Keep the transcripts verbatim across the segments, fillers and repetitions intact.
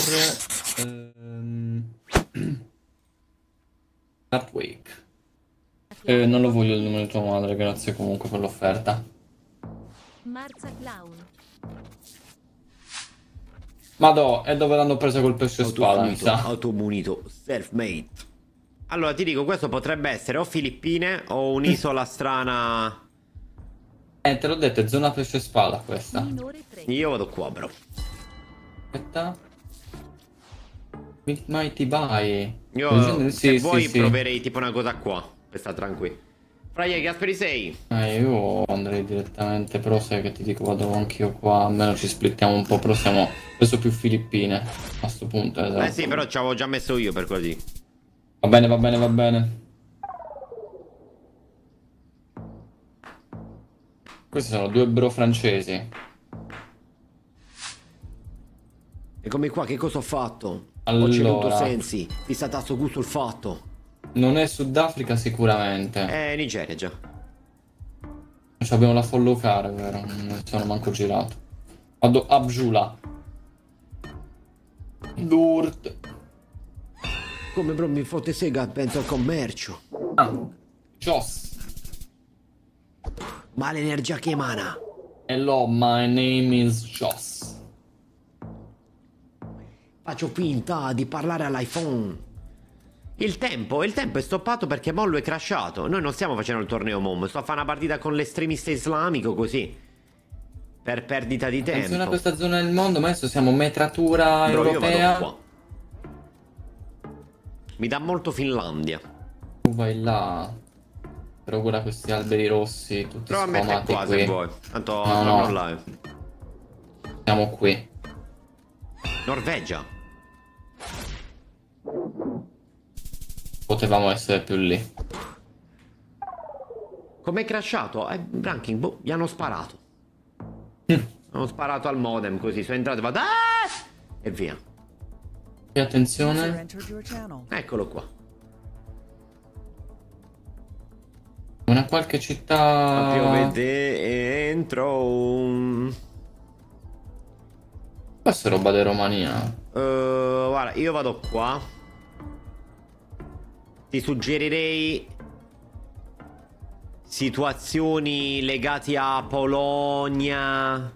ehm... Darkwake. Eh, non lo voglio il nome di tua madre, grazie comunque per l'offerta. Marza Clown. Madò, è dove l'hanno presa col pesce spada, mi sa. Automunito, self-made. Allora ti dico, questo potrebbe essere o Filippine o un'isola strana. Eh, te l'ho detto, è zona pesce spada questa. Io vado qua, bro. Aspetta. Mighty Bye. Io, Sì, se sì, vuoi, sì. proverei tipo una cosa qua. Per stare tranquillo. Fraia, che asperi sei? Eh, io andrei direttamente, però sai che ti dico, vado anch'io qua, almeno ci splittiamo un po', però siamo spesso più Filippine a sto punto. Esatto. Eh sì, però ci avevo già messo io per così. Va bene, va bene, va bene. Questi sono due bro francesi. Eccomi qua, che cosa ho fatto? Allora, Ho ceduto sensi, fissatasso gusto il fatto. Non è Sudafrica sicuramente. Eh, Nigeria già. Ci abbiamo la follow car, vero? Non sono manco girato. Vado a Bjula. Durt. Come bro mi fotte sega, penso al commercio. Ah, Joss. Ma l'energia che emana. Hello, my name is Joss. Faccio finta di parlare all'iPhone. Il tempo, il tempo è stoppato perché Mollo è crashato. Noi non stiamo facendo il torneo Mom. Sto a fare una partita con l'estremista islamico così. Per perdita di tempo. Attenzione a questa zona del mondo, ma adesso siamo metratura Bro, europea. io vado qua. Mi dà molto Finlandia. Tu vai là. Però guarda questi alberi rossi, tutti Prova a mettere sfamati qua qui. se vuoi. Tanto No, siamo no. live. Siamo qui. Norvegia. Potevamo essere più lì. Com'è crashato? Eh, ranking, boh, gli hanno sparato. Hanno sparato al modem così, sono entrato e vado. Ah! E via. E attenzione. Eccolo qua. Una qualche città. Proprio vede entro un... Questa è roba di Romania. Uh, guarda, io vado qua. Ti suggerirei situazioni legate a Polonia.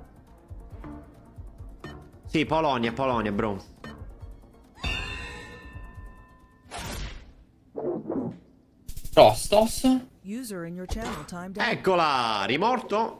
Sì, Polonia, Polonia, bro. Rostos. Eccola, rimorto.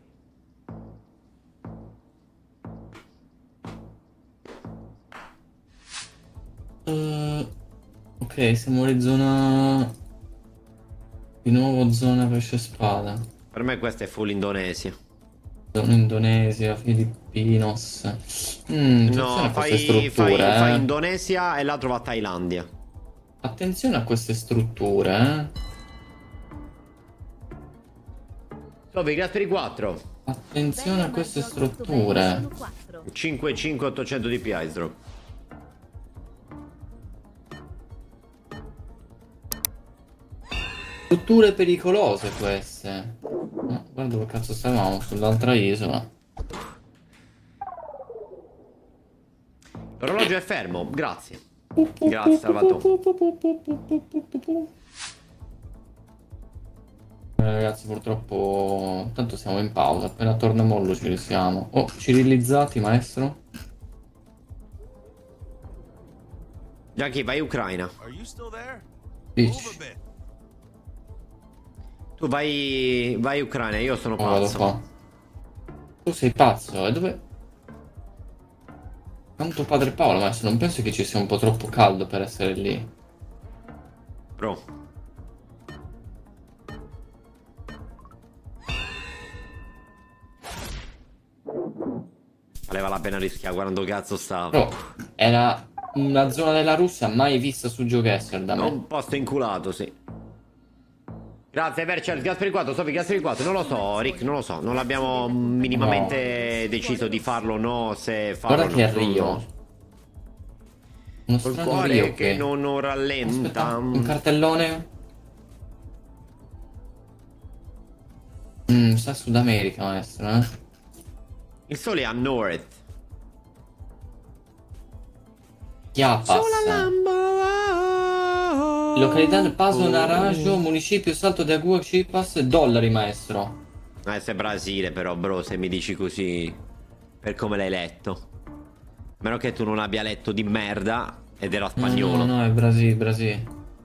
Uh, ok, siamo in zona. Di nuovo zona pesce spada. Per me questa è full Indonesia. Zona Indonesia, Filippinos. Mm, No, attenzione a queste fai, strutture, fai, eh. fai Indonesia e l'altro va a Thailandia. Attenzione a queste strutture, eh. Dove Gasperi quattro. Attenzione a queste strutture. cinque cinque ottocento D P I drop. Strutture pericolose queste. No, guarda dove cazzo stavamo, sull'altra isola. L'orologio è fermo, grazie. Grazie, Salvatore. Eh, ragazzi, purtroppo tanto siamo in pausa, appena torna Mollo ci risiamo. Oh, cirillizzati, maestro? Jackie, vai Ucraina. Dici. Tu vai... vai Ucraina, io sono Oh, vado pazzo. qua. Tu sei pazzo, e dove... Tanto padre Paolo, maestro, non penso che ci sia un po' troppo caldo per essere lì. Bro. Valeva la pena rischiare, guardando cazzo stava. Però era una zona della Russia mai vista su GeoGuessr da me. Un posto inculato, sì. Grazie, Vercel, Gasperi quattro, Sofi, Gasperi quattro. Non lo so, Rick, non lo so. Non abbiamo minimamente no. deciso di farlo o no, se farlo Guarda che è Rio. No. Uno Col strano cuore Rio che, che non rallenta. Aspetta, un cartellone. Mm, sta Sud America, maestro, eh. Il sole è a nord. Chiapas. Sulla Lambo. Località del Paso Naranjo, municipio Salto de Agua, Chiapas, dollari, maestro. Eh, sei Brasile però, bro, se mi dici così, per come l'hai letto. Meno che tu non abbia letto di merda ed era spagnolo. No, no, no, è Brasile, Brasile.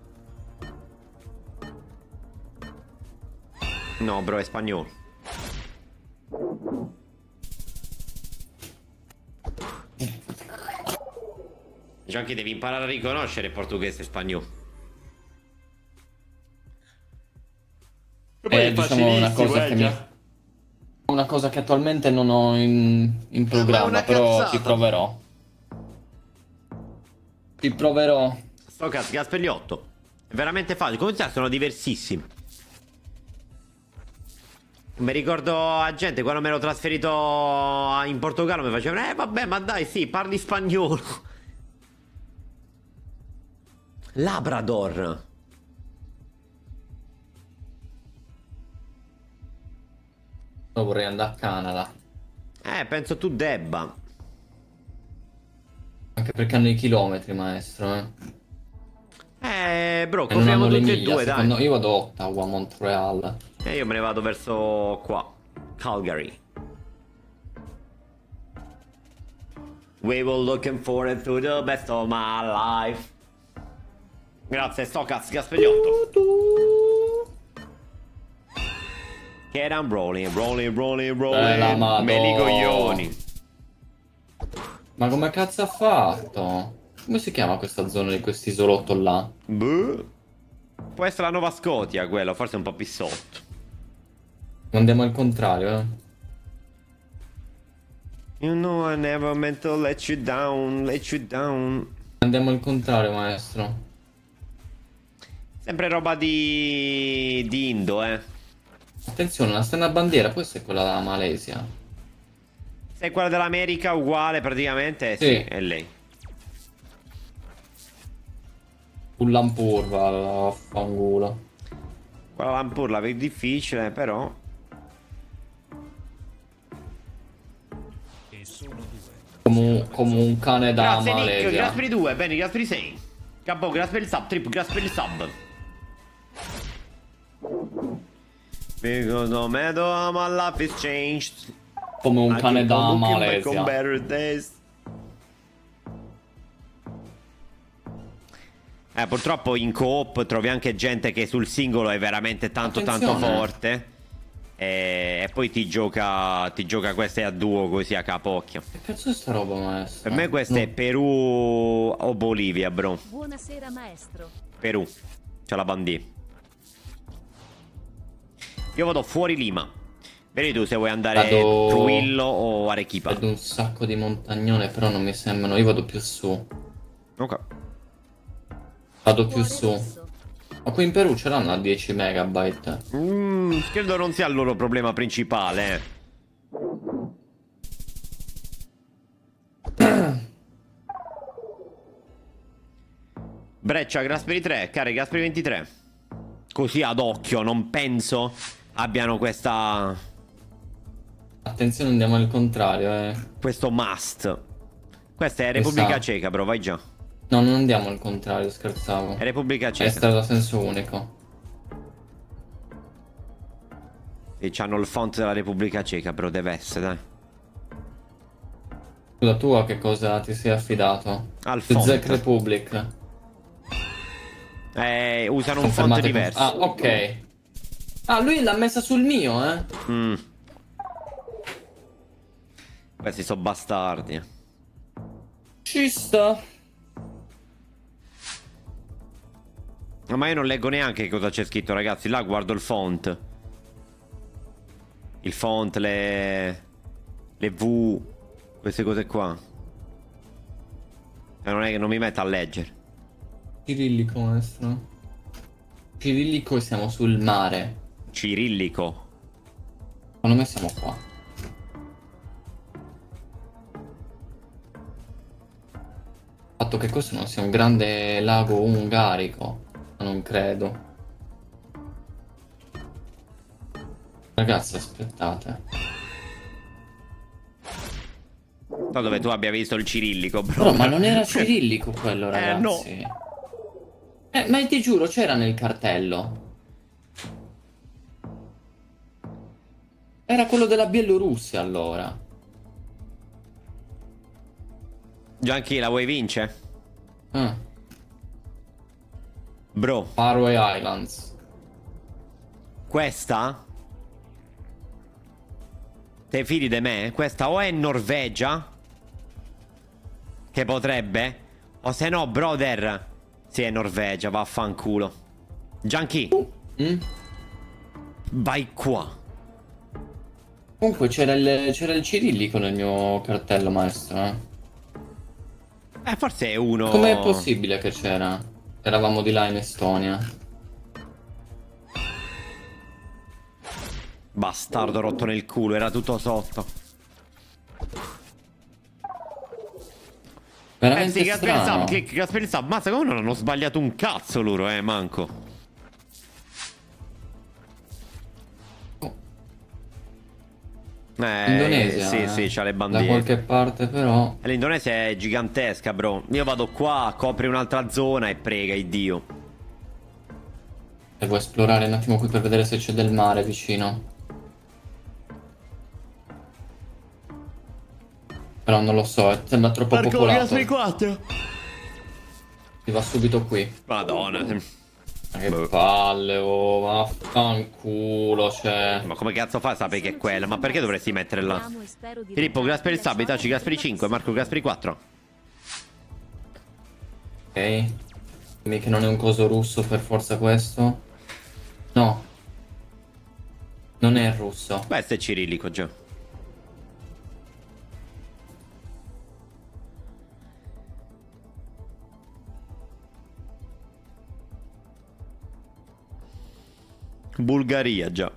No, bro, è spagnolo. Già che devi imparare a riconoscere portoghese e spagnolo. È diciamo una cosa che mi... una cosa che attualmente non ho in, in programma, però cazzata. ci proverò. Ci proverò. Sto cazzo, Gaspegliotto. È veramente facile. Come sai, sono diversissimi. Mi ricordo a gente quando mi ero trasferito in Portogallo mi facevano: eh vabbè, ma dai, sì, parli spagnolo. Labrador. Io vorrei andare a Canada. Eh, penso tu debba. Anche perché hanno i chilometri, maestro, eh. Eh, bro, E non copriamo hanno le tutti e miglia, due, dai. secondo... Io vado a Ottawa, Montreal. E io me ne vado verso qua. Calgary. We were looking forward to the best of my life. Grazie, sto cazzo, Gaspegliotto. Che I'm rolling, rolling, rolling, Bella rolling. madò. Me li coglioni. Ma come cazzo ha fatto? Come si chiama questa zona di quest'isolotto là? Boh. Può essere la Nuova Scotia quello, forse un po' più sotto. Andiamo al contrario, eh. You know I never meant to let you down, let you down. Andiamo al contrario, maestro. Sempre roba di... di Indo, eh. Attenzione, la stella bandiera, può essere quella della Malesia. Se è quella dell'America uguale praticamente, sì, Sì. è lei. Kuala Lumpur, va, fangulo. Kuala Lumpur la vedo difficile, però. Come un, come un cane da Grazie Nick, Malesia. grazie per i due, bene, grazie per i sei. Capo, grazie per il sub, trip, grazie per il sub. Because no matter how my life is changed, Come un I cane keep da on looking back Malesia. on better days. Eh, purtroppo in co-op trovi anche gente che sul singolo è veramente tanto tanto Attenzione. forte. E, e poi ti gioca ti gioca queste a duo così a capocchio. Che cazzo è sta roba, maestro? Per me questa No. è Perù o Bolivia, bro. Buonasera maestro. Perù. C'è la bandiera. Io vado fuori Lima. Vedi tu se vuoi andare Vado- Trujillo o Arequipa. Vedo un sacco di montagnone, però non mi sembrano. Io vado più su. Ok. Vado più Cuore su. rosso. Ma qui in Perù ce l'hanno a dieci megabyte. Mm, credo non sia il loro problema principale. eh. Breccia, Grasperi tre, cari Grasperi ventitré. Così ad occhio, non penso abbiano questa... Attenzione, andiamo al contrario, eh. questo must. Questa è Repubblica Questa- Ceca, bro, vai già. No, non andiamo al contrario, scherzavo. È Repubblica È Ceca. strada a senso unico. E c'hanno il font della Repubblica Ceca, bro, deve essere, dai. Scusa, tu a che cosa ti sei affidato? Al The font. Czech Republic. Eh, usano un font Confermate con- diverso. Ah, ok. Ah, lui l'ha messa sul mio, eh. Mm. Questi sono bastardi. Ci sta. No, ma io non leggo neanche cosa c'è scritto, ragazzi. Là guardo il font. Il font, le... le V. Queste cose qua. E non è che non mi metto a leggere. Cirillico, maestro. Cirillico e siamo sul mare. Cirillico. Secondo me siamo qua. Il fatto che questo non sia un grande lago ungarico. Non credo. Ragazzi, aspettate. So dove tu abbia visto il cirillico, bro. No, ma non era cirillico quello, ragazzi. Eh, no. Eh, ma ti giuro, c'era nel cartello. Era quello della Bielorussia, allora. Gianchi, la vuoi vincere? Ah. Bro. Faroe Islands. Questa? Te fidi di me? Questa o è Norvegia, che potrebbe, o se no, brother, sì, è Norvegia, vaffanculo. Gianchi, Mm? vai qua. Comunque c'era il, c'era il cirillico nel mio cartello, maestro, eh. Eh, forse è uno. Com'è possibile che c'era? Eravamo di là in Estonia. Bastardo rotto nel culo, era tutto sotto. Veramente Eh sì, Gasperi strano. Sab, Gasperi Sab, mazza, come non hanno sbagliato un cazzo loro, eh, manco. Eh, Indonesia, sì, eh. sì, c'ha le Da bandiere. qualche parte però. L'Indonesia è gigantesca, bro. Io vado qua, copri un'altra zona e prega il dio. Devo esplorare un attimo qui per vedere se c'è del mare vicino. Però non lo so, è- sembra troppo popolato. quattro. Si va subito qui. Madonna. Ma che Boh. palle, oh, vaffanculo, cioè. Ma come cazzo fa a sapere che è quella? Ma perché dovresti mettere là? Amo e spero di Filippo regalarti Gasperi la Sab, Itaci sorte Gasperi prima cinque, Marco Gasperi quattro. Ok. Dimmi che non è un coso russo per forza questo. No. Non è russo. Questo è cirillico già. Bulgaria già.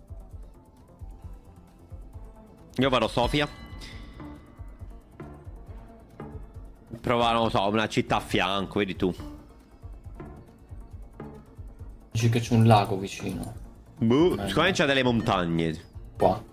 Io vado Sofia. Prova, non lo so, una città a fianco, vedi tu. Dici che c'è un lago vicino. Boh, Eh, sicuramente c'è delle montagne. Qua.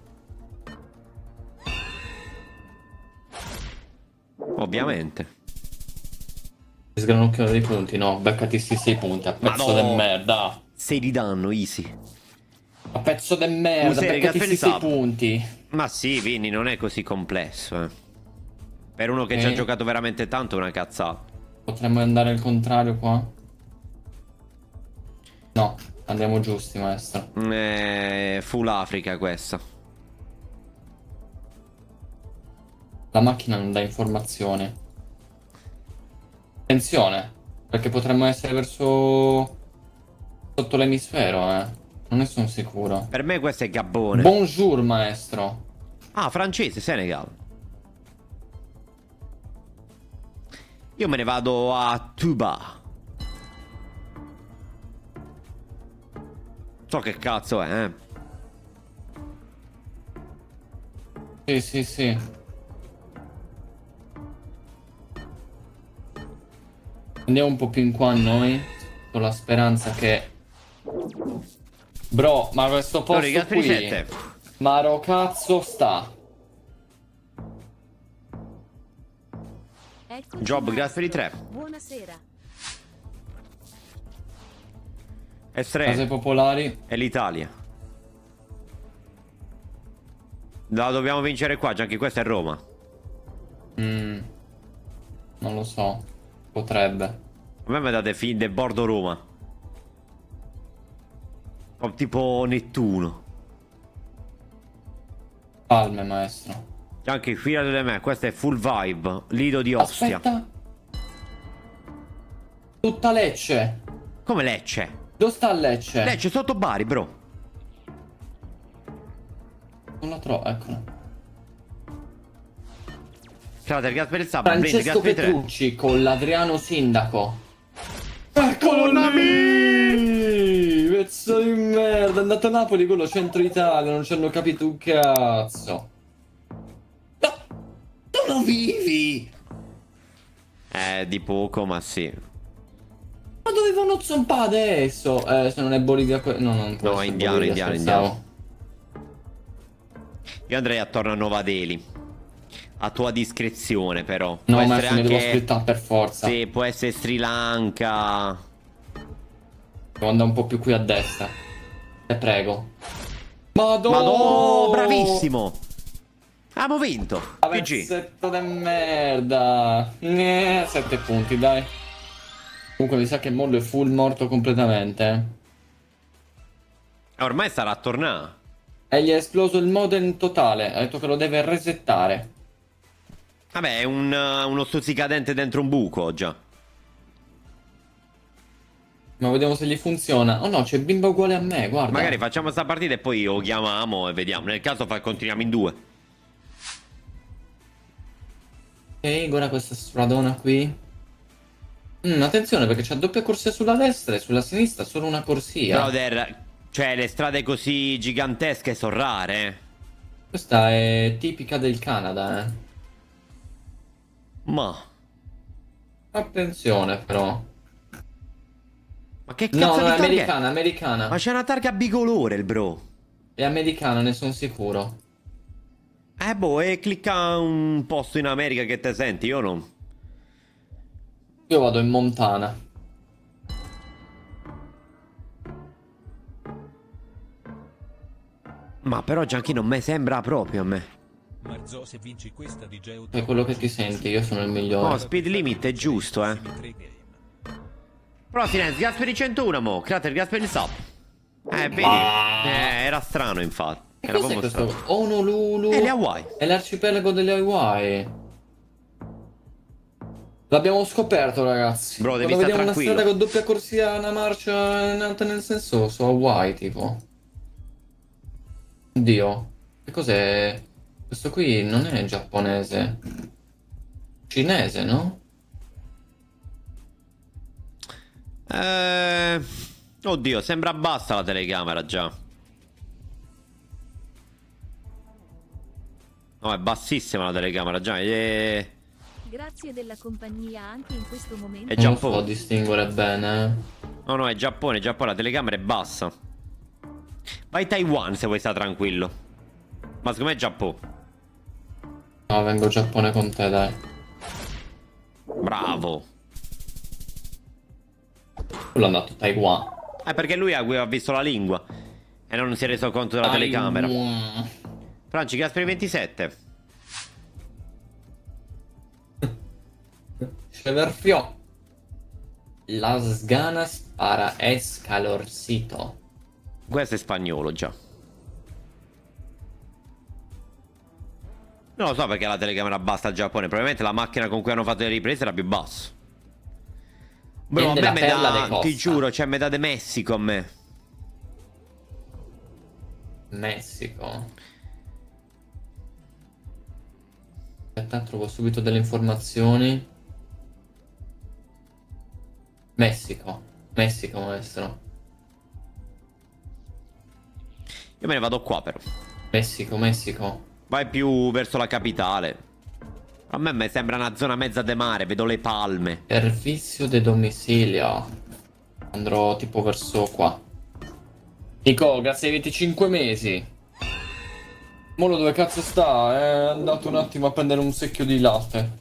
Ovviamente. Si sgranocchiano dei punti, no. Beccati sti sei punti, a pezzo Ma no. de merda. sei di danno, easy. A pezzo de merda, Usa i beccati Gasperi sti sei Sab. punti. Ma sì, Vini, non è così complesso, eh. Per uno che Ok. ci ha giocato veramente tanto è una cazzata. Potremmo andare al contrario qua? No, andiamo giusti, maestro. Eh, full Africa questa. La macchina non dà informazioni. Attenzione, perché potremmo essere verso... sotto l'emisfero, eh. Non ne sono sicuro. Per me questo è Gabone. Bonjour, maestro. Ah, francese, Senegal. Io me ne vado a Tuba. So che cazzo è, eh. Sì, sì, sì. Andiamo un po' più in qua noi, con la speranza che... Bro, ma questo posto Allora, i Gasperi qui... sette. Ma ro cazzo sta? Eccoci, Job, maestro. Gasperi tre. Buonasera. S Case tre popolari. è l'Italia. La dobbiamo vincere qua, già che questa è Roma. Mm, non lo so. Potrebbe. A me mi date fin del bordo Roma. O tipo Nettuno. Palme, maestro. Anche fidati di me, questa è full vibe. Lido di Ostia. Aspetta. Tutta Lecce. Come Lecce? Dove sta Lecce? Lecce sotto Bari, bro. Non la trovo, eccola. Crater, Gasperi Sab, Blind, Francesco Gasperi tre. Petrucci con l'Adriano Sindaco. Eccolo Nami! lì! Pezzo di merda, è andato a Napoli quello centro Italia, non ci hanno capito un cazzo. No, tu non vivi! Eh, di poco, ma sì. Ma dovevano zompare adesso? Eh, se non è Bolivia... que- No, non può No, essere indiano, Bolivia, indiano, scherzavo. indiano. Io andrei attorno a Nova Delhi. a tua discrezione, però. No, può ma essere me devo anche... splittare per forza. Sì, può essere Sri Lanka. Devo andare un po' più qui a destra. Te prego. Madò! Madò, bravissimo! Abbiamo vinto. G G. Pezzetto di merda. Eh, sette punti, dai. Comunque mi sa che Mollo è full morto completamente. Eh, Ormai sarà a tornare. E gli è esploso il modem totale. Ha detto che lo deve resettare. Vabbè, è un, uh, uno stuzzicadente dentro un buco già. Ma vediamo se gli funziona. Oh no, c'è bimba uguale a me, guarda. Magari facciamo sta partita e poi lo chiamiamo e vediamo. Nel caso fa, continuiamo in due. Ok, guarda questa stradona qui. Mm, attenzione perché c'è doppia corsia sulla destra e sulla sinistra solo una corsia. Brother, cioè le strade così gigantesche sono rare. eh. Questa è tipica del Canada, eh. Ma... Attenzione però. Ma che No, cazzo no, di è targa è? americana, americana. Ma c'è una targa bicolore, il bro. È americana, ne sono sicuro. Eh boh, e clicca un posto in America che te senti, io non... Io vado in Montana. Ma però Gianchi non mi sembra proprio a me. Marzò, se vinci questa di Geo È quello che ti senti, io sono il migliore. Oh, speed limit è giusto, eh. Prossimo, Gasperi centouno, mo. Crater Gasperi sub. Eh, vedi? Eh, era strano, infatti. Che Era cos'è proprio questo? strano. Honolulu. E le Hawaii. È l'arcipelago delle Hawaii. L'abbiamo scoperto, ragazzi. Bro, devi Quando stare vediamo tranquillo. una strada con doppia corsia, una marcia in alto nel senso, su Hawaii, tipo. Oddio. Che cos'è? Questo qui non è giapponese. Cinese, no? Eh... Oddio, sembra bassa la telecamera già. No, è bassissima la telecamera già. E... Grazie della compagnia anche in questo momento. È Non lo Giappone. so distinguere bene. eh. No, no, è Giappone, Giappone, la telecamera è bassa. Vai Taiwan se vuoi stare tranquillo. Ma secondo me è Giappone. No, vengo in Giappone con te, dai. Bravo. Quello è andato a Taiwan. Eh, perché lui ha, ha visto la lingua e non si è reso conto della telecamera. Taiwan. Franci, Gasperi ventisette. Cheverfiò. Las ganas para escalorcito. Questo è spagnolo già. Non lo so perché la telecamera bassa al Giappone. Probabilmente la macchina con cui hanno fatto le riprese era più bassa. Bro, a Vende me la me perla dà, de Costa. ti giuro, c'è metà di Messico a me. Messico. Aspetta, trovo subito delle informazioni. Messico. Messico, maestro. Io me ne vado qua però. Messico, Messico. Vai più verso la capitale. A me mi sembra una zona mezza de mare, vedo le palme. Servizio de domicilio. Andrò tipo verso qua. Nico, grazie ai venticinque mesi. Molo dove cazzo sta? È andato un attimo a prendere un secchio di latte.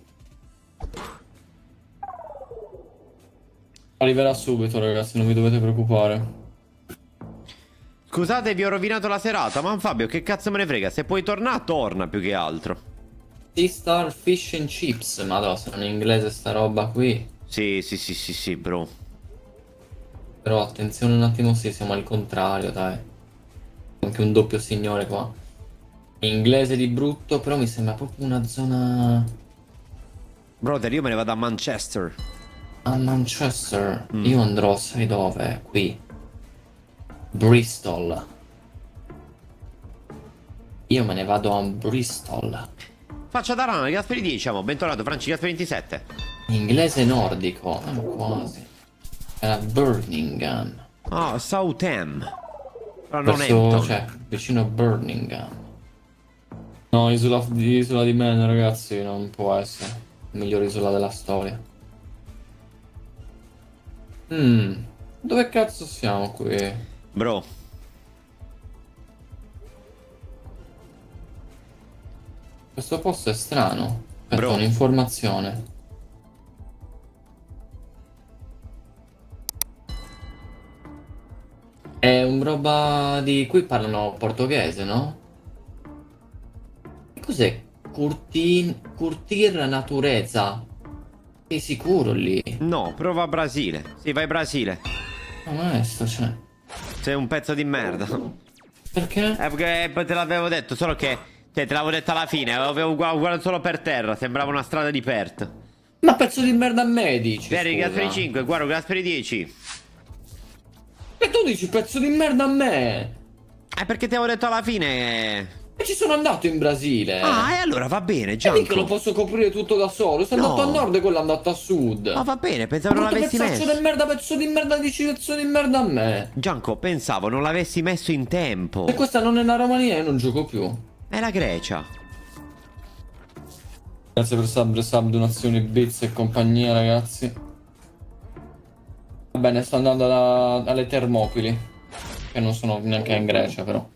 Arriverà subito, ragazzi, non vi dovete preoccupare. Scusate, vi ho rovinato la serata, ma Fabio, che cazzo me ne frega? Se puoi tornare, torna più che altro. Sea Star Fish and Chips. Madonna, se non è in inglese sta roba qui. Sì, sì, sì, sì, sì, bro. Però attenzione un attimo, sì, siamo al contrario, dai. Anche un doppio signore qua. Inglese di brutto, però mi sembra proprio una zona... Brother, io me ne vado a Manchester. A Manchester. Mm. Io andrò, sai dove? Qui. Bristol. Io me ne vado a Bristol. Faccia da rana, Gasperi dieci, amo. Bentornato, Franci, Gasperi ventisette. Inglese nordico. Ah, quasi. Era Birmingham. Ah, Southam. Però non è Verso, cioè, vicino a Birmingham. No, isola, isola di Man, ragazzi, non può essere la migliore isola della storia. Hmm, dove cazzo siamo qui? Bro. Questo posto è strano. Aspetta, Bro. un'informazione. È un roba di... Qui parlano portoghese, no? Che cos'è? Curtin... Curtir naturezza. Sei sicuro lì? No, prova Brasile. Sì, vai Brasile. Ma maestro, cioè... Sei un pezzo di merda. Perché? Eh, perché te l'avevo detto, solo che... Cioè, te l'avevo detto alla fine, avevo guardato solo per terra, sembrava una strada di Perth. Ma pezzo di merda a me dici, Vieni, scusa. Gasperi cinque, guarda, Gasperi dieci. E tu dici pezzo di merda a me? Eh, perché ti avevo detto alla fine... E ci sono andato in Brasile. Ah, e allora va bene, E mica lo Gianco. posso coprire tutto da solo. Sono No. andato a nord e quello è andato a sud. Ma va bene, pensavo non Brutto l'avessi pezzaccio messo. di merda, pezzo di merda, dici pezzo di merda a me. Gianco, pensavo non l'avessi messo in tempo. E questa non è la Romania e non gioco più. È la Grecia. Grazie per sub, sub, donazioni, bits e compagnia, ragazzi. Va bene, sto andando alla- alle Termopili. Che non sono neanche in Grecia, però.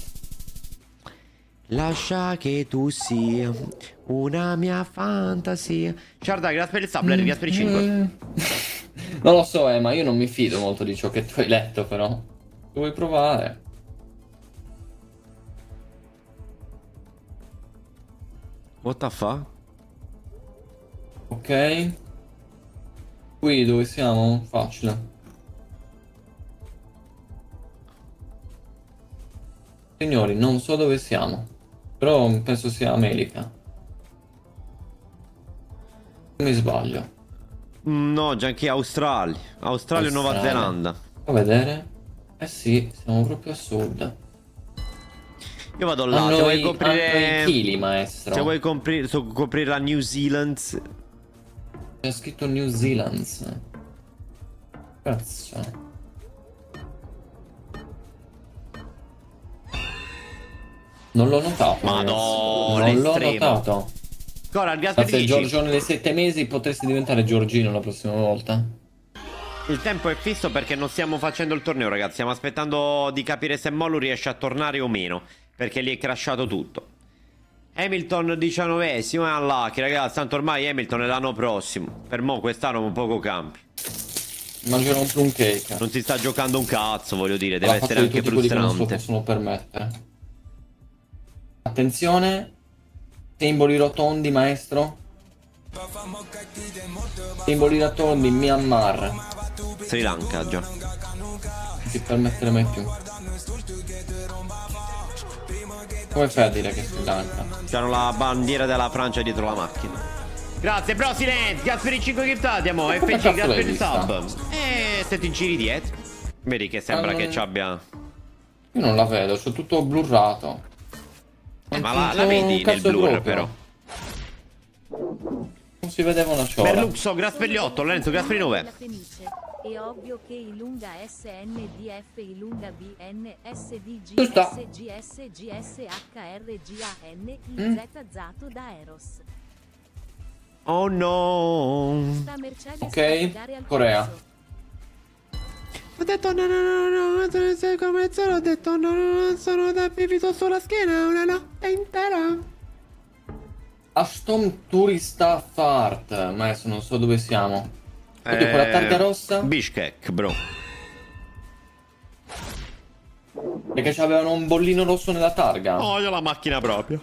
Lascia che tu sia una mia fantasia. Ciao, dai, grazie per il sub, Larry, grazie per i cinque. Non lo so, eh, ma io non mi fido molto di ciò che tu hai letto, però. Tu vuoi provare? What the fuck? Ok. Qui dove siamo? Facile. Signori, non so dove siamo. Però penso sia America. Non mi sbaglio. Mm, No, già anche Australia. Australia e Nuova Australia. Zelanda. A vedere. Eh sì, siamo proprio a sud. Io vado A là, se noi, vuoi a noi coprire... chili, maestro. Se vuoi compri- so- coprire la New Zealand... C'è scritto New Zealand. Cazzo. Non l'ho notato. Madonna, ragazzi. Non l'ho estremo. notato. Ancora, Ma Gasperi se dici. Giorgio nelle sette mesi potresti diventare Giorgino la prossima volta. Il tempo è fisso perché non stiamo facendo il torneo, ragazzi. Stiamo aspettando di capire se Mollu riesce a tornare o meno, perché lì è crashato tutto. Hamilton diciannovesimo è unlucky, ragazzi. Tanto ormai Hamilton è l'anno prossimo. Per mo' quest'anno un poco campi. Mangerò un plum cake. Non si sta giocando un cazzo, voglio dire. Deve L'ha fatto essere di anche tutti quelli che non se lo frustrante. possono permettere. Attenzione. Simboli rotondi, maestro. Simboli rotondi, Myanmar. Sri Lanka, già. Non si permettere mai più. Come fai a dire che è Sri Lanka? C'hanno la bandiera della Francia dietro la macchina. Grazie, bro, silenzio. Gasperi cinque giftati, amo. Ma come F G, cazzo Gasperi l'hai vista? sub. E se ti giri dietro. Vedi che sembra Ah, che non- ci abbia... Io non la vedo, c'ho tutto blurrato. Eh, ma Non la, c'ho la un vedi nel cazzo blur, proprio. però. Non si vedeva una ciola. Berluxo, Gasperi otto, Lorenzo, Gasperi La nove. Fenice. È ovvio che i lunga S N D F, i lunga B N S D G Giusto. S G S G S H R G A N I Mm. Z Zato da Eros. Oh no. Sta Mercedes Ok, fa cagare al Corea. cazzo. Ho detto no no no no, no, sei come sono, ho detto no no no, sono da vivito sulla schiena una notte intera. Aston Turista Fart. Maestro, non so dove siamo. Oddio, quella targa rossa? Bishkek, bro. Perché c'avevano un bollino rosso nella targa. Oh, io la macchina proprio.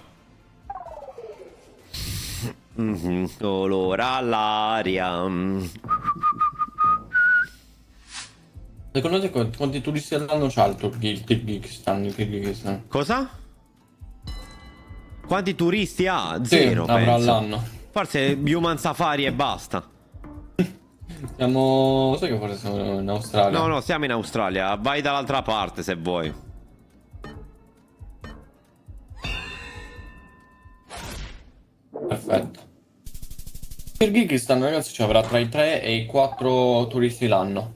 Mhm, colora all'aria. mm. Secondo te qu- quanti turisti all'anno c'ha il Turchi- Kirghizistan? il Kirghizistan? Cosa? Quanti turisti ha? Sì, Zero, avrà penso. all'anno. Forse Human Safari e basta. Siamo... Sai che forse siamo in Australia? No, no, siamo in Australia. Vai dall'altra parte se vuoi. Perfetto. Il Kirghizistan, ragazzi, ci avrà tra i tre e i quattro turisti l'anno.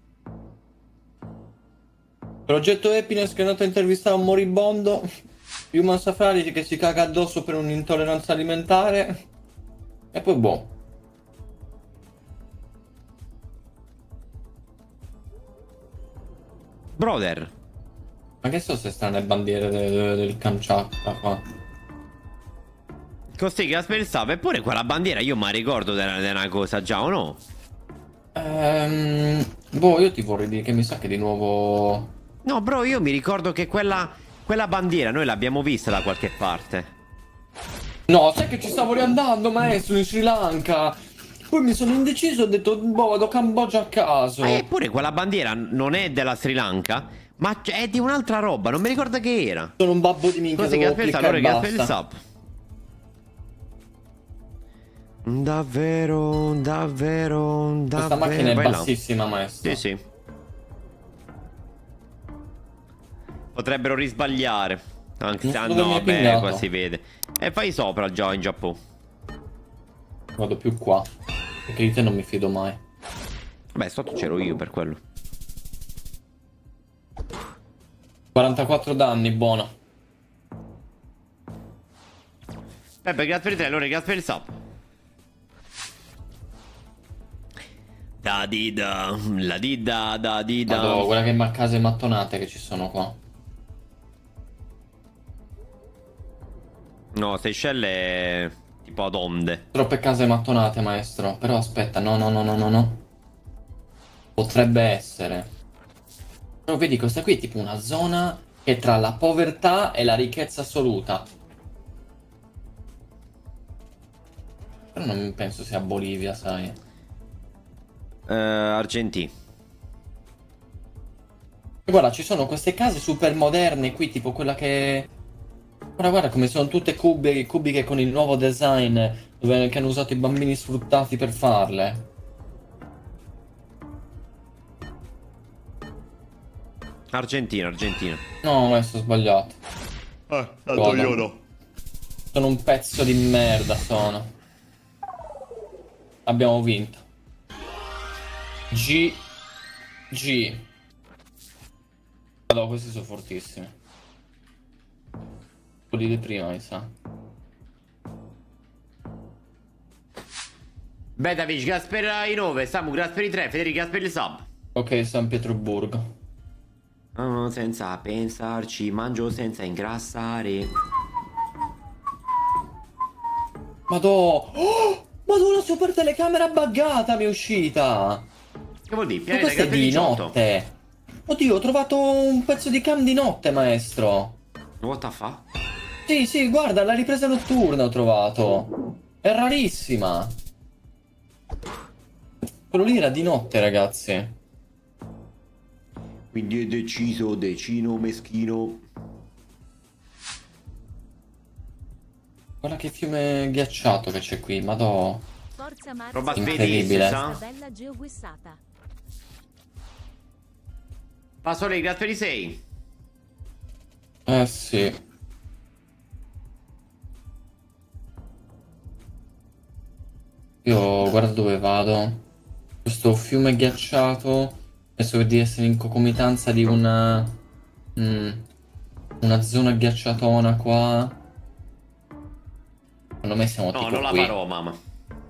Progetto Happiness che è andato a intervistare un moribondo. Human Safari che si caga addosso per un'intolleranza alimentare. E poi boh. Brother. Ma che so se stanno le bandiere de- de- del Kamchatka qua? Così Gasper Sub. Eppure quella bandiera io mi ricordo di una cosa già, o no? Ehm, boh, io ti vorrei dire che mi sa che di nuovo... No, bro, io mi ricordo che quella, quella bandiera noi l'abbiamo vista da qualche parte. No, sai che ci stavo riandando, maestro, in Sri Lanka. Poi mi sono indeciso e ho detto, boh, vado a Cambogia a caso. Ma eppure quella bandiera non è della Sri Lanka, ma è di un'altra roba, non mi ricordo che era. Sono un babbo di minchia, Così devo Gasper Sub, cliccare allora e Gasper basta. Sub. Davvero, davvero, davvero. Questa macchina è Vai là. bassissima, maestro. Sì, sì. Potrebbero risbagliare. Anche se Non so dove no, mi hai vabbè, pingato. qua si vede. E fai sopra già in Giappone. Vado più qua, perché di te non mi fido mai. Beh, sotto c'ero io per quello. quarantaquattro danni, buono. Peppe, grazie per te, allora grazie per il sub. Da di da, la di da, da di da. Vado, guarda che ma- case mattonate che ci sono qua. No, Seychelles tipo ad onde. Troppe case mattonate, maestro. Però aspetta, no, no, no, no, no, no. Potrebbe essere. No, vedi, questa qui è tipo una zona che è tra la povertà e la ricchezza assoluta. Però non penso sia Bolivia, sai. Uh, Argentina. E guarda, ci sono queste case super moderne qui, tipo quella che... Guarda, guarda come sono tutte cubi, cubiche con il nuovo design dove, che hanno usato i bambini sfruttati per farle. Argentina, Argentina. No, adesso ho sbagliato. Ah, Guarda. Sono un pezzo di merda, sono. Abbiamo vinto. G. G. Allora, questi sono fortissimi. Quelli di prima, mi sa. Betavic, Gasper i nove, Samu, Gasper i tre, Federico Gasper il sub. Ok, San Pietroburgo. Oh, senza pensarci, mangio senza ingrassare. Madò. Oh! Madò, una super telecamera buggata mi è uscita. Che vuol dire? Ma Pianeta questa è Gasper di diciotto. notte. Oddio, ho trovato un pezzo di cam di notte, maestro. What the fuck? Sì, sì, guarda, la ripresa notturna ho trovato. È rarissima. Quello lì era di notte, ragazzi. Quindi è deciso, decino, meschino. Guarda che fiume ghiacciato che c'è qui, madò. Forza Marzo. Roba Incredibile. svedese, sa? Bella geoguissata. Passo lei, Gasper i sei. Eh sì. Io guarda dove vado. Questo fiume ghiacciato. Penso di essere in concomitanza di una... mm, una zona ghiacciatona qua. Secondo me siamo No, tipo non la qui. farò, mamma.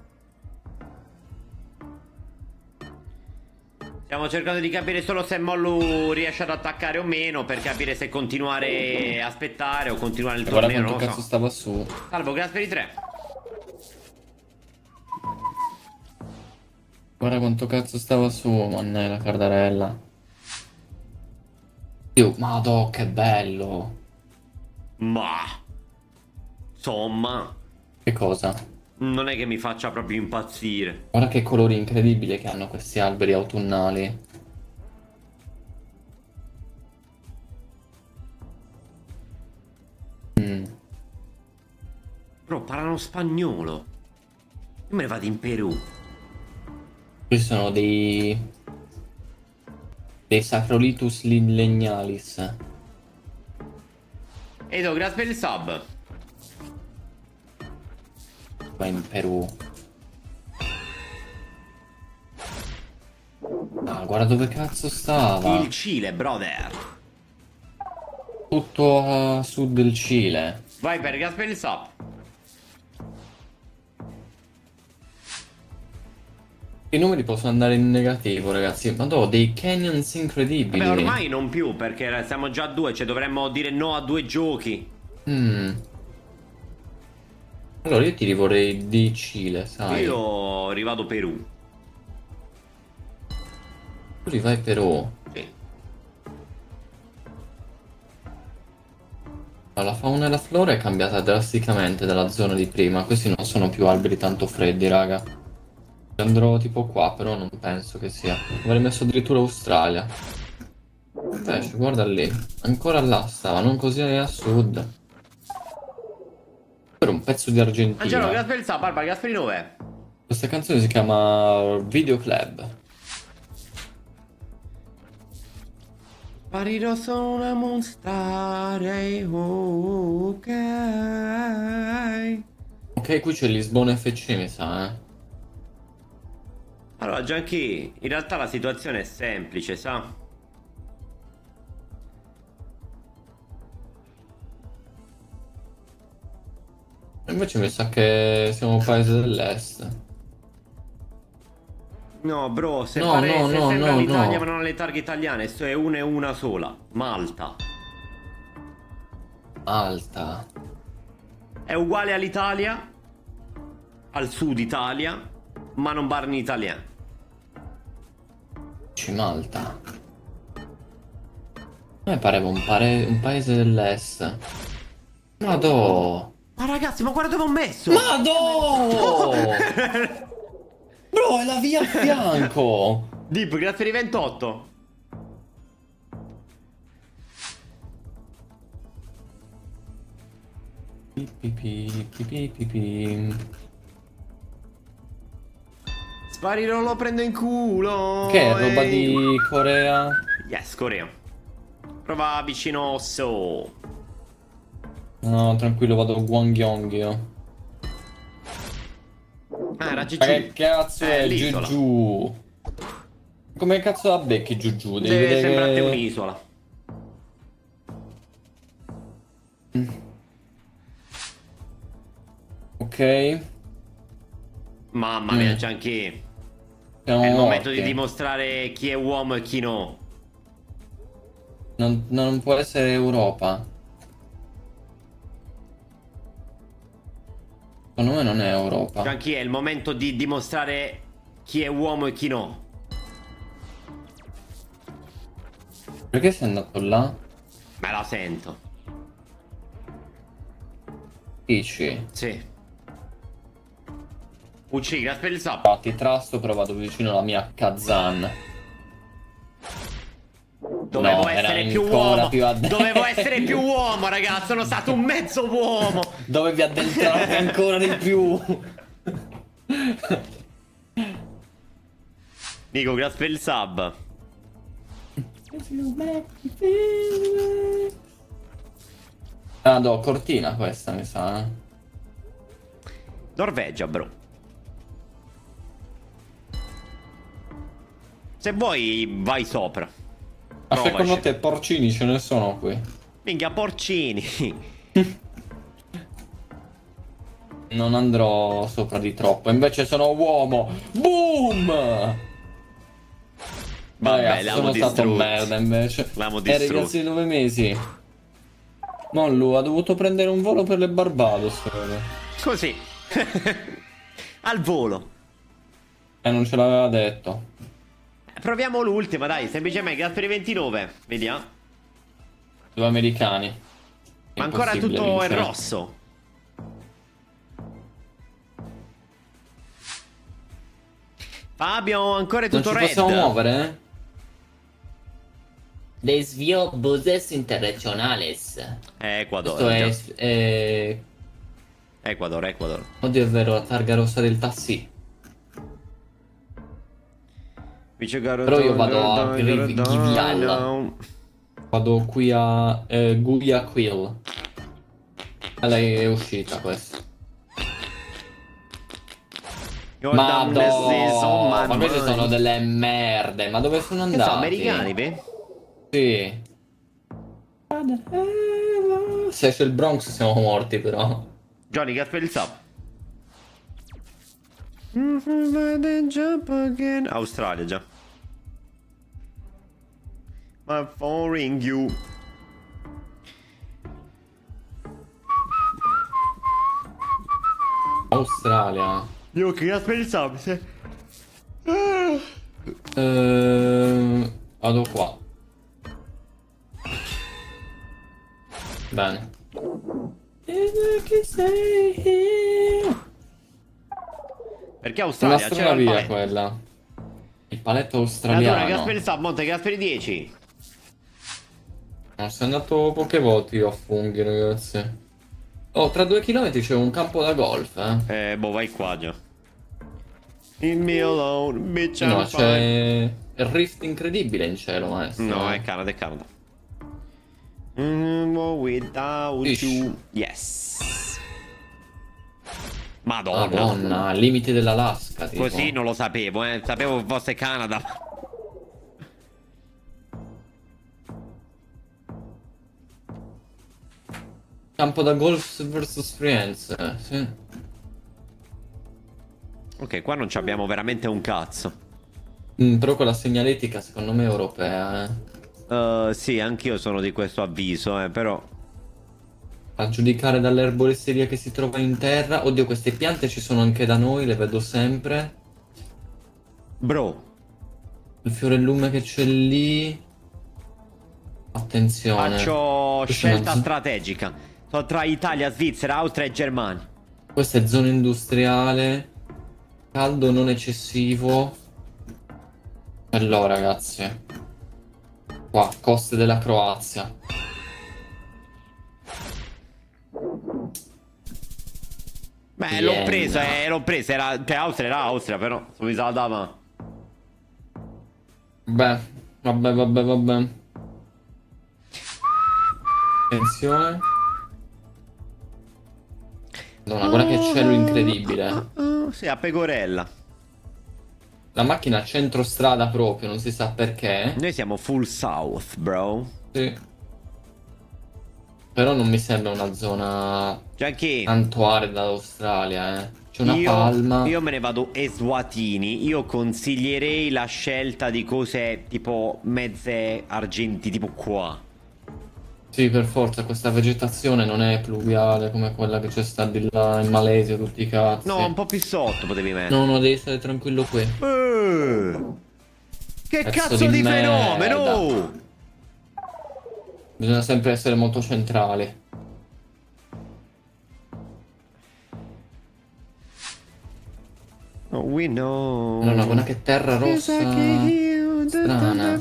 Stiamo cercando di capire solo se Mollu riesce ad attaccare o meno, per capire se continuare a aspettare o continuare il E guarda torneo, quanto non lo cazzo so. stava su. Salvo, grazie per i tre. Guarda quanto cazzo stava su, mannella cardarella. Dio, madò, che bello. Ma insomma, Che cosa? non è che mi faccia proprio impazzire. Guarda che colori incredibili che hanno questi alberi autunnali. Mm. Bro, parlano spagnolo. Io me ne vado in Perù. Questi sono dei... dei Sacrolitus legnalis. Edo, grazie per il sub. Qua in Perù. Ah, guarda dove cazzo stava. Il Cile, brother. Tutto a sud del Cile. Vai per grazie per il sub. I numeri possono andare in negativo, ragazzi. Ma ho dei canyons incredibili. Beh, ormai non più, perché siamo già a due, cioè dovremmo dire no a due giochi. Mm. Allora io ti vorrei di Cile, sai? Io rivado Perù. Tu li vai Perù. Sì. Ma la fauna e la flora è cambiata drasticamente dalla zona di prima. Questi non sono più alberi tanto freddi, raga. Andrò tipo qua, però non penso che sia. Avrei messo addirittura Australia. Invece, guarda lì. Ancora là stava, non così a sud. Per un pezzo di Angelo, Argentina. Gasperi sa, Barbara, Gasperi dov'è? Questa canzone si chiama Video Club. Parirò sono una monstare, ok. Ok, qui c'è Lisbona F C, mi sa, eh. Allora, Gianchi, in realtà la situazione è semplice, sa? Invece mi sa che siamo un paese dell'est. No, bro, se, No, pare, no, se no, sembra no, l'Italia no. ma non le targhe italiane, sto è una e una sola. Malta. Alta. È uguale all'Italia, al sud Italia, ma non parla in italiano. C Malta. A me pareva un, pare- un paese dell'est. Madò. Ma ragazzi, ma guarda dove ho messo! Madò! Bro, è la via a fianco! Deep, grazie per i ventotto. Pi, pi, pi, pi, pi, pi, pi. Sparirò, lo prendo in culo. Che è roba Ehi. di Corea? Yes, Corea. Prova vicino So. No, tranquillo, vado a Gwangyong io. Ah, era Ma Gigiù. che cazzo Eh, è l'isola. Giugiù? Come cazzo la becchi Giugiù? Devi Deve vedere sembrare che- un'isola. Ok. Mamma mia, Mm. Gianchi. Siamo È il momento morti. di dimostrare chi è uomo e chi no. Non, non può essere Europa. Secondo me non è Europa. Gianchi, è il momento di dimostrare chi è uomo e chi no. Perché sei andato là? Me la sento. Dici? Sì. Uccidi, grazie per il sub. Ah, ti trasto, però vado vicino alla mia Kazan. Dovevo No, era essere più ancora uomo. più a destra. Dovevo essere più uomo, ragazzi. Sono stato un mezzo uomo. Dovevi addentrarti ancora di più. Nico, grazie per il sub. Ah, no, Cortina questa, mi sa. eh. Norvegia, bro. Se vuoi, vai sopra. Ma secondo Provaci. te porcini ce ne sono qui? Minchia, porcini. Non andrò sopra di troppo. Invece sono uomo. Boom! Vabbè, Ragazzi, l'amo sono stato un distrutto. merda invece. L'amo Eh, distrutto. ragazzi, nove mesi. Mollu ha dovuto prendere un volo per le Barbados. Così. Al volo. E non ce l'aveva detto. Proviamo l'ultima, dai. Semplicemente, grazie per i ventinove. Vediamo. Due americani. Ma ancora Impossibile tutto è vincere. rosso. Fabio, ancora è Non tutto ci red. possiamo muovere, eh? Desvio buses internazionales. Eh, Ecuador. Questo è, già. è... Ecuador, Ecuador. Oddio, è vero, la targa rossa del taxi. Però io vado a Givial. Vado qui a eh, Guayaquil. E lei è uscita questa. Madonna, ma queste sono delle merde. Ma dove sono Che andati? sono americani, beh? Sì. Se c'è il Bronx siamo morti però. Johnny, grazie per il sub. Australia già. My foreign you. Australia. Io che aspetta, se... Ehm, vado qua. Bene. Perché Una Australia? strana C'era il via paletto. quella. Il paletto Allora, australiano. Gasperi sta, Monte, Gasperi dieci. Non sei andato poche volte io a funghi, ragazzi. Oh, tra due chilometri c'è un campo da golf, eh. Eh, boh, vai qua già. In me alone, bitch, I'm No, fine. c'è il rift incredibile in cielo, maestro. No, è Canada, è Canada. Mm, without Ish. you. Yes. Madonna. Madonna, al limite dell'Alaska, tipo. Così non lo sapevo, eh. Sapevo fosse Canada. Campo da golf versus Firenze, sì. Ok, qua non ci abbiamo veramente un cazzo. Mm, però quella segnaletica secondo me è europea, eh. Uh, sì, anch'io sono di questo avviso, eh, però... A giudicare dall'erboristeria che si trova in terra. Oddio, queste piante ci sono anche da noi, le vedo sempre. Bro, Il fiorellume che c'è lì. Attenzione. faccio Questa è una scelta zo- strategica. Sono tra Italia, Svizzera, Austria e Germania. Questa è zona industriale. Caldo non eccessivo. Allora, ragazzi. Qua, coste della Croazia. Beh, l'ho Vienna. preso, eh, l'ho preso, era... Cioè, Austria era Austria, però... Mi sa la dava... Beh, vabbè, vabbè, vabbè. Attenzione. Madonna, guarda che cielo incredibile. Uh, sì, a Pecorella. La macchina a centrostrada proprio, non si sa perché. Noi siamo full south, bro. Sì. Però non mi sembra una zona Gianchi, tanto arida d'Australia, eh. C'è una io, palma. io me ne vado Eswatini. Io consiglierei la scelta di cose tipo mezze argenti, tipo qua. Sì, per forza, questa vegetazione non è pluviale come quella che c'è stata di là in Malesia, tutti i cazzi. No, un po' più sotto potevi mettere. No, no, devi stare tranquillo qui. Eh, che Pezzo cazzo di di, merda. fenomeno! Bisogna sempre essere molto centrali. Oh, we know. Allora, guarda che terra rossa strana.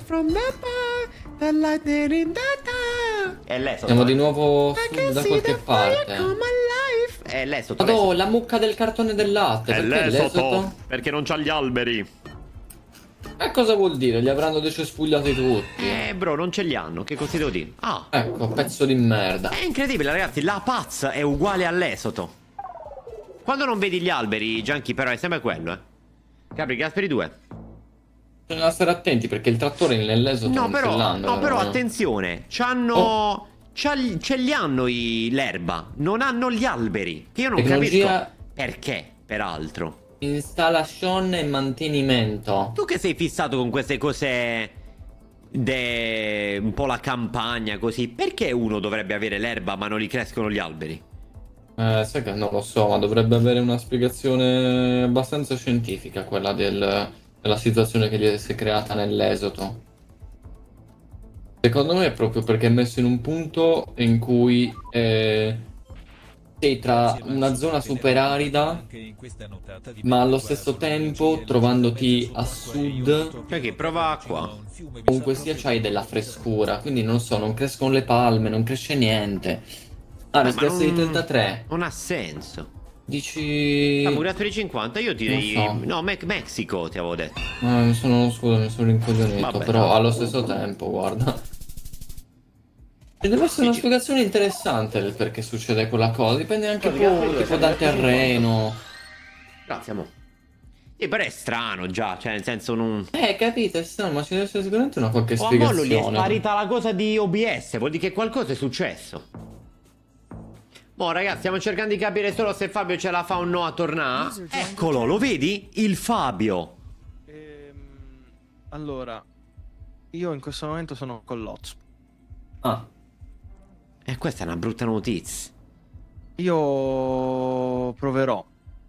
È lei Siamo di nuovo sud da qualche parte. È lei sotto. Oh, la mucca del cartone del latte. È Perché l'esoto? Perché non c'ha gli alberi. E cosa vuol dire? Li avranno decespugliati tutti. Eh, bro, non ce li hanno. Che cosa ti devo dire? Ah, Ecco, pezzo di merda. è incredibile, ragazzi. La Paz è uguale all'Esoto. Quando non vedi gli alberi, Gianchi, però è sempre quello, eh. Capri, Gasperi due. Bisogna stare attenti perché il trattore nell'esoto No, non però, ce l'hanno. no, però no? attenzione. C'hanno. Oh. c'ha- ce li hanno i- l'erba. Non hanno gli alberi. Che io non Tecnologia- capisco. Perché, peraltro. Installazione e mantenimento. Tu che sei fissato con queste cose. De... un po' la campagna così. Perché uno dovrebbe avere l'erba ma non gli crescono gli alberi? Eh, sai che non lo so, ma dovrebbe avere una spiegazione abbastanza scientifica quella del- della situazione che gli si è creata nell'esoto. Secondo me è proprio perché è messo in un punto in cui eh, sei tra una zona super arida, ma allo stesso tempo trovandoti a sud Cioè che prova qua. comunque sia c'hai della frescura, quindi non so, non crescono le palme, non cresce niente. Ah, Ma riscassi di non- trentatré. Non ha senso. Dici... Ah, pure a cinquanta io direi. Non so. No, Me- Mexico ti avevo detto. Ah, mi sono, scusa, mi sono rincoglionito, Vabbè, però no. allo stesso tempo, guarda. E deve essere una spiegazione interessante del perché succede quella cosa, dipende anche Guarda, un po' Gabriele, tipo dal sempre terreno. Grazie, amore. E però è strano già, cioè nel senso non. Eh, capito, è strano, ma ci deve essere sicuramente una qualche O a Mollo gli è spiegazione. sparita la cosa di O B S, vuol dire che qualcosa è successo. Mo ragazzi, stiamo cercando di capire solo se Fabio ce la fa o no a tornare. Eccolo, lo vedi? Il Fabio. Ehm, allora, io in questo momento sono con l'Oz. Ah, E questa è una brutta notizia. Io proverò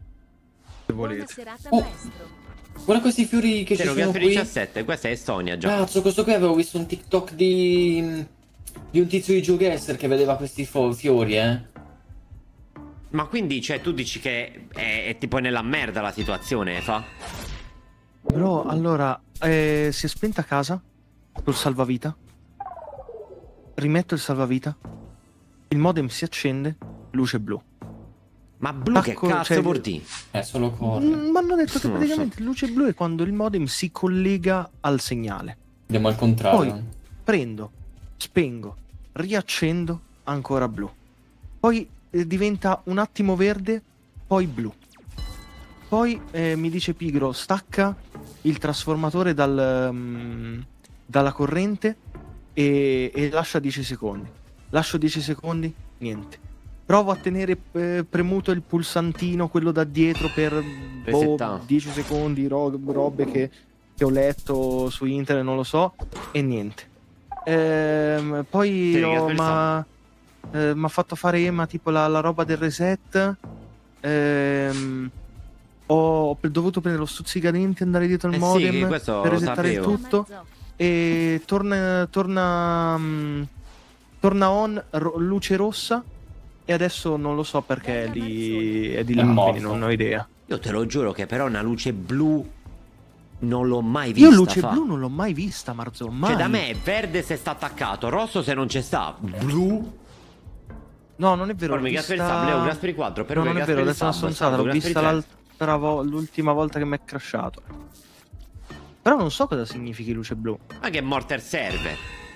Se Buona volete. serata, Oh. maestro. Guarda questi fiori che ci Zero sono Gasperi qui. diciassette, questa è Estonia già. Cazzo, questo qui avevo visto un TikTok di... di un tizio di GeoGuessr che vedeva questi fo- fiori, eh. Ma quindi, cioè, tu dici che è, è tipo nella merda la situazione, fa? Bro, allora, eh, si è spenta casa col salvavita. Rimetto il salvavita. Il modem si accende, luce blu. Ma blu che Tacco, cazzo cioè- vuol dire? Eh, solo corre. Mi hanno detto che Non lo praticamente luce blu è quando il modem si collega al segnale. Andiamo al contrario. Poi prendo, spengo, riaccendo, ancora blu. Poi eh, diventa un attimo verde, poi blu. Poi eh, mi dice Pigro, stacca il trasformatore dal, mm, dalla corrente e, e lascia dieci secondi. Lascio dieci secondi, niente. Provo a tenere eh, premuto il pulsantino, quello da dietro, per boh, Resettare. dieci secondi, ro- robe che, che ho letto su internet, non lo so, e niente. Ehm, poi Sì, ho- Gasperi m'ha eh, m'ha fatto fare Emma tipo la, la roba del reset. Ehm, ho pre- dovuto prendere lo stuzzicadenti, andare dietro al Eh sì, modem che questo per lo resettare il sapevo. tutto. Marzocco. E torna torna mm, torna on ro- luce rossa. E adesso non lo so perché è di, è di là, È morto. quindi non ho idea. Io te lo giuro che però una luce blu non l'ho mai Io vista. luce fa. blu non l'ho mai vista, Marzo, mai. Cioè da me è verde se sta attaccato, rosso se non c'è sta, blu. No, non è vero. l'ho Formi Gasperi vista- sta, Leo Gasperi quattro, però No, non è vero, adesso è una stronzata, l'ho vista l'altra vo- l'ultima volta che mi è crashato. Però non so cosa significhi luce blu. Ma che mortar serve?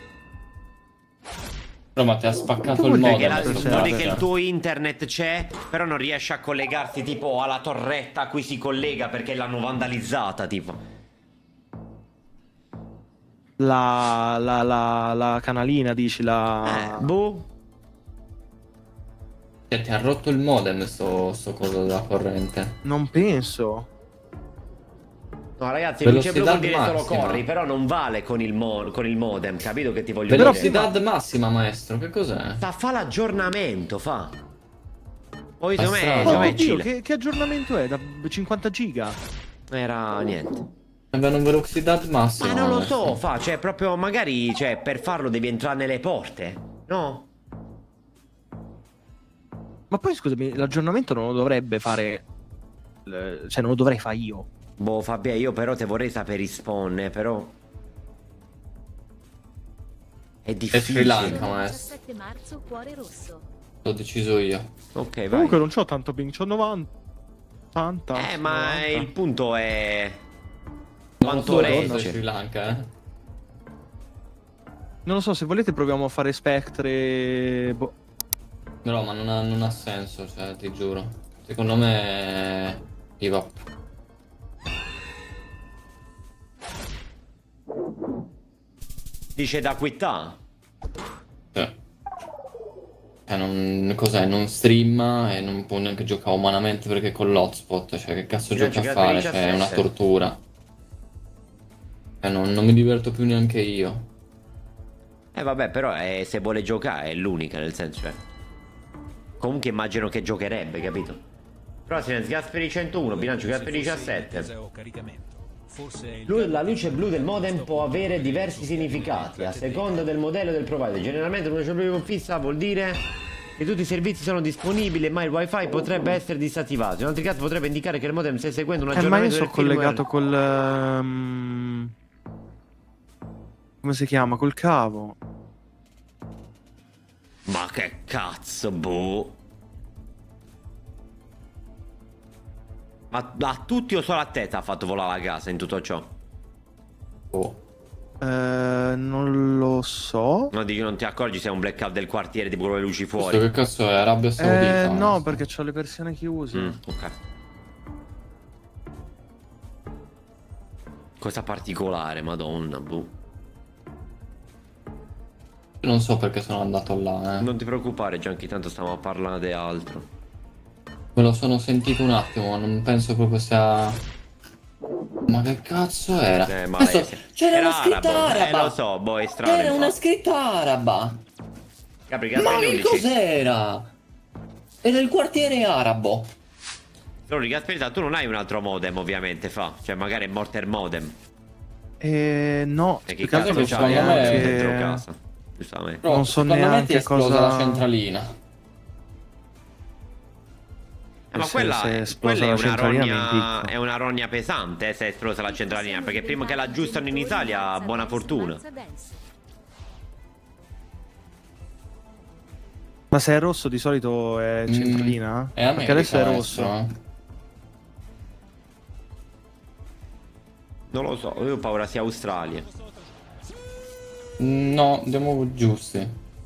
Però ma ti ha spaccato Che il vuol dire Perché modem. la, Mortar questo vuol serve? dire che il cazzo. tuo internet c'è, però non riesce a collegarsi tipo alla torretta a cui si collega perché l'hanno vandalizzata, tipo. La, la, la, la canalina, dici, la... Eh, boh. Cioè, ti ha rotto il modem sto, sto coso della corrente. Non penso. No ragazzi, Velocità luce blu vuol dire solo massima. corri, però non vale con il, mo- con il modem, capito che ti voglio dire? Velocità massima, maestro, che cos'è? Sta fa l'aggiornamento, fa. Poi Ma secondo me, strano. secondo Oh, me oddio, chill. che, che aggiornamento è? Da cinquanta giga? Era niente. Avevano velocità massima. Ma non lo maestro. so, fa, cioè proprio magari, cioè per farlo devi entrare nelle porte, no? Ma poi scusami, l'aggiornamento non lo dovrebbe fare... eh, Cioè, non lo dovrei fare io. Boh, Fabio, io però te vorrei sapere rispondere, però... È È difficile. Sri Lanka, maestro. diciassette marzo, cuore rosso. L'ho deciso io. Ok, vai. Comunque non c'ho tanto ping, c'ho novanta. ottanta, Eh, ma novanta. il punto è... Non Quanto lo so, cosa è regge? Sri Lanka, eh? Non lo so, se volete proviamo a fare Spectre... Boh. No, ma non ha, non ha senso, cioè, ti giuro. Secondo me... Give up. Dice da quittà. Cioè... Cioè, non... Cos'è? Non streama e non può neanche giocare umanamente perché è con l'hotspot. Cioè, che cazzo Io ho gioca a giocato fare? per Cioè, è una diciassette. tortura. Eh, non, non mi diverto più neanche io. Eh vabbè, però eh, se vuole giocare è l'unica, nel senso, eh. Comunque immagino che giocherebbe, capito? Però Silence Gasperi centouno, bilancio Gasperi diciassette. Ho caricamento. Forse è il Lu- La luce blu del modem può avere diversi significati a seconda del modello del provider. Generalmente una luce blu fissa vuol dire che tutti i servizi sono disponibili, ma il wifi potrebbe essere disattivato. In altri casi potrebbe indicare che il modem sta seguendo un Eh, ma io aggiornamento sono del firmware. collegato col... ehm, come si chiama? Col cavo. Ma che cazzo, boh. Ma a tutti o solo a te ti ha fatto volare la casa in tutto ciò? Oh. Eh, non lo so. No, dici non ti accorgi se è un blackout del quartiere tipo con le luci Questo fuori? che cazzo è? Arabia Saudita? Eh, no, maestro. perché ho le persiane chiuse. Mm, ok. Cosa particolare, madonna, boh. Non so perché sono andato là, eh. Non ti preoccupare, Gianchi, tanto stiamo a parlare di altro. Me lo sono sentito un attimo, ma non penso proprio sia... Ma che cazzo era? Eh, ma Adesso è- c'era era una scritta arabo, araba! Eh, lo so, boh, è strano. Era una infatti. scritta araba! Capri, Ma Gasperi che undici. cos'era? Era il quartiere arabo! Però Gasperità, tu non hai un altro modem ovviamente, fa. Cioè magari è morter modem. Eh, no, E più che che altro cazzo secondo c'hai me- anche anche- dentro casa? Giustamente. Però, Non so secondo me ti è neanche esplosa cosa- la centralina. Eh, ma se- quella, se è è, esplosa quella è, la una centralina mi rogna, impicco. è una rogna pesante eh, se è esplosa la centralina. Perché prima che l'aggiustano in Italia, buona fortuna. Ma se è rosso di solito è Mm, centralina? è America, Perché adesso è maestro, rosso. eh. Non lo so, io ho paura sia Australia. No, andiamo giusti.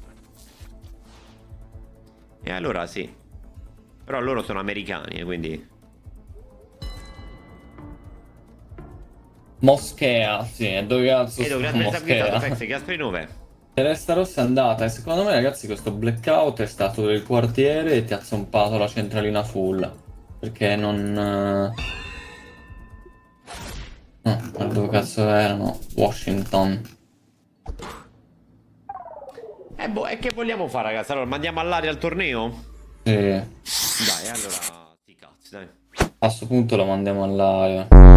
E allora sì. Però loro sono americani, eh, quindi... Moschea, sì, e dove cazzo E sta dove aspetta, Moschea? Pezzi, Gasperi nove. Teresta Rossa è andata e secondo me ragazzi questo blackout è stato del quartiere e ti ha zompato la centralina full. Perché non... eh, No, guarda dove cazzo erano? Washington. Eh boh, e che vogliamo fare ragazzi? Allora, mandiamo all'aria al torneo? Sì. Dai, allora... Sti cazzi, dai. A questo punto la mandiamo all'aria.